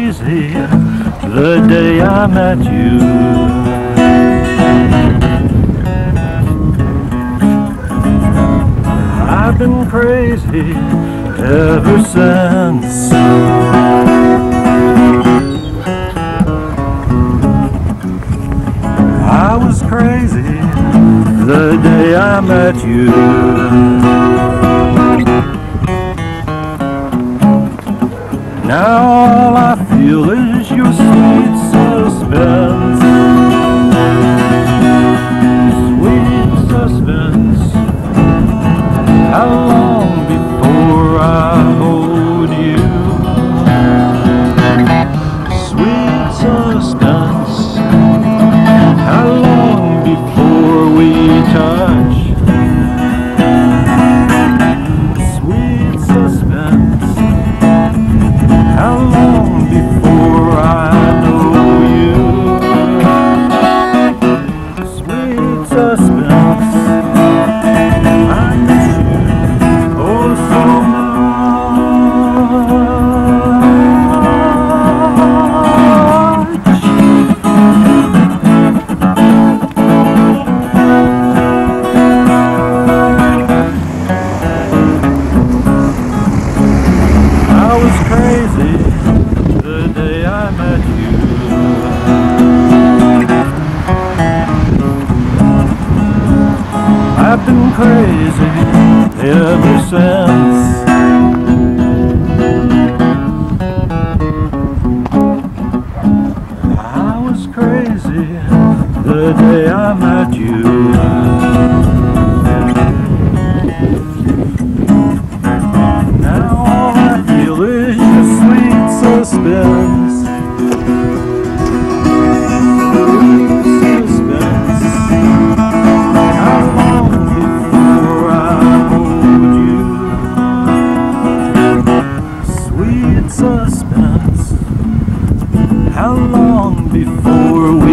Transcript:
crazy the day I met you. I've been crazy ever since. I was crazy the day I met you. Now all I feel is your sweet suspense. Sweet suspense. How long before I hold you? Sweet suspense. How long before we touch? Sweet suspense. How long before I know you? Sweet suspense. I miss you oh so much. I was crazy the day I met you. I've been crazy ever since. I was crazy the day I met you. Now all I feel is your sweet suspense. Suspense. How long before I hold you? Sweet suspense. How long before we